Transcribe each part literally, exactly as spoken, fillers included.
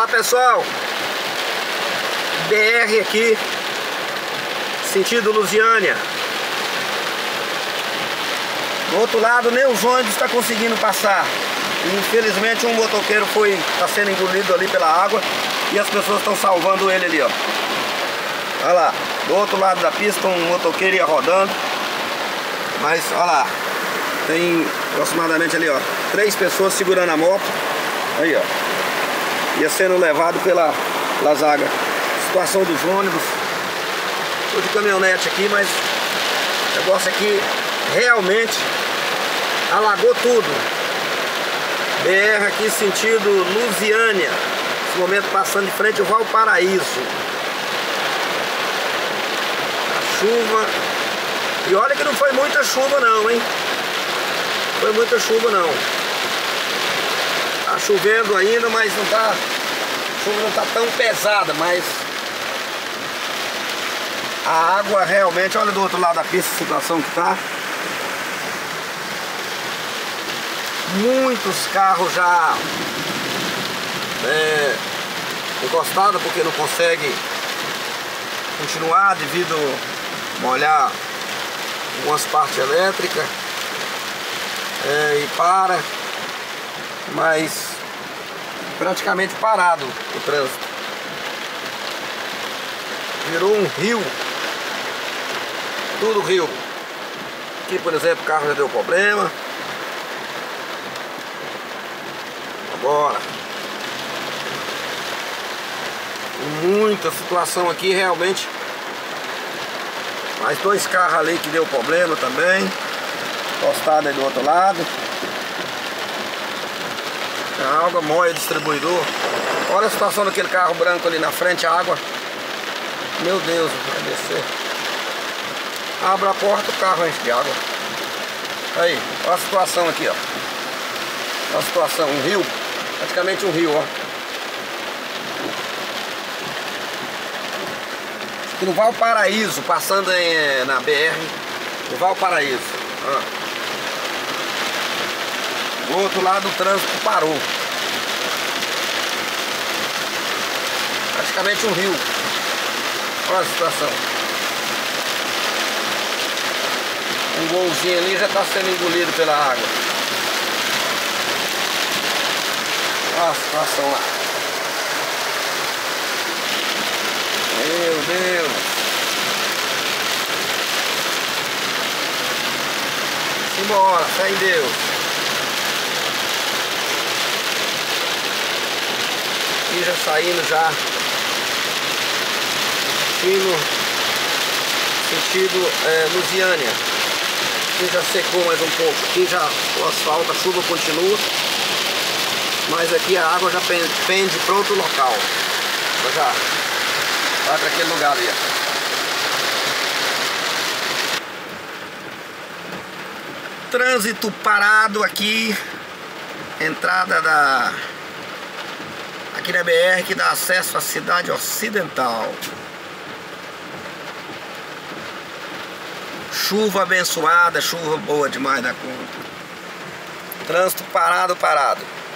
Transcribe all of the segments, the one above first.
Olá pessoal, B R aqui, sentido Lusiânia. Do outro lado nem os ônibus estão conseguindo passar. Infelizmente um motoqueiro foi está sendo engolido ali pela água e as pessoas estão salvando ele ali, ó. Olha lá, do outro lado da pista um motoqueiro ia rodando. Mas olha lá, tem aproximadamente ali, ó, três pessoas segurando a moto. Aí, ó. Ia sendo levado pela, pelas águas. Situação dos ônibus. Tô de caminhonete aqui, mas o negócio aqui realmente alagou tudo. B R aqui sentido Lusiânia. Nesse momento passando de frente ao Valparaíso. A chuva. E olha que não foi muita chuva não, hein? Foi muita chuva não. Tá chovendo ainda, mas não tá, a chuva não tá tão pesada, mas a água realmente, olha do outro lado da pista a situação que tá. Muitos carros já é, encostados porque não conseguem continuar devido a molhar algumas partes elétricas é, e para. Mas praticamente parado o trânsito. Virou um rio. Tudo rio. Aqui, por exemplo, o carro já deu problema. Agora muita situação aqui realmente. Mais dois carros ali que deu problema também. Postado aí do outro lado. A água moe o distribuidor. Olha a situação daquele carro branco ali na frente, a água. Meu Deus, vai descer. Abra a porta, o carro enche de água. Aí, olha a situação aqui, ó. Olha a situação, um rio. Praticamente um rio, ó. Aqui no Valparaíso, passando em, na B R, no Valparaíso. Ó. Do outro lado o trânsito parou. Praticamente um rio. Olha a situação. Um golzinho ali já está sendo engolido pela água. Olha a situação lá. Meu Deus. Simbora, fé em Deus. Aqui já saindo já sentido, sentido é, Lusiânia. Aqui já secou mais um pouco. Aqui já o asfalto, a chuva continua, mas aqui a água já pende para outro local. Já vai para aquele lugar ali. Trânsito parado aqui, entrada da aqui na B R que dá acesso à cidade ocidental. Chuva abençoada, chuva boa demais da conta. Trânsito parado, parado.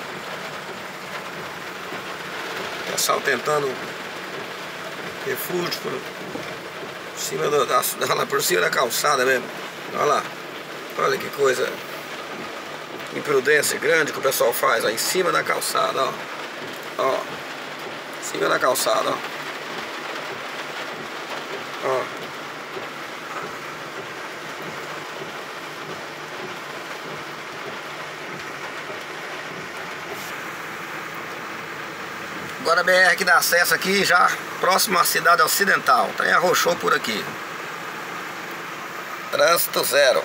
O pessoal tentando refúgio por cima do, da, da, por cima da calçada mesmo. Olha lá. Olha que coisa. Imprudência grande que o pessoal faz, ó, em cima da calçada, ó. Ó, em cima da calçada, ó. Ó. Agora a B R que dá acesso aqui já próximo à cidade ocidental. Tem arrochou por aqui. Trânsito zero.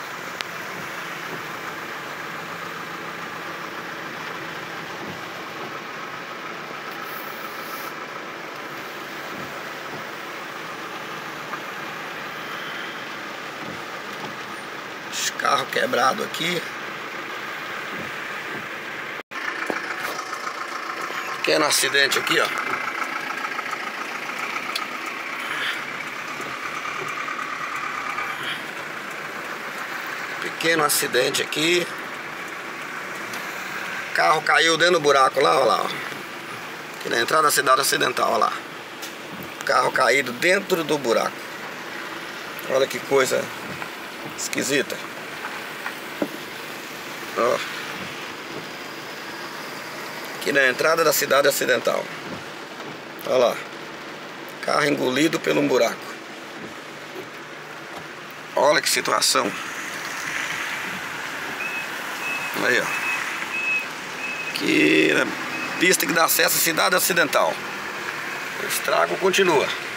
Carro quebrado aqui. Pequeno acidente aqui, ó. Pequeno acidente aqui. Carro caiu dentro do buraco lá, ó lá. Ó. Aqui na entrada da cidade ocidental, olha lá. Carro caído dentro do buraco. Olha que coisa esquisita. Ó. Aqui na entrada da cidade ocidental. Olha lá. Carro engolido por um buraco. Olha que situação. Aí, ó. Aqui na pista que dá acesso à cidade ocidental. O estrago continua.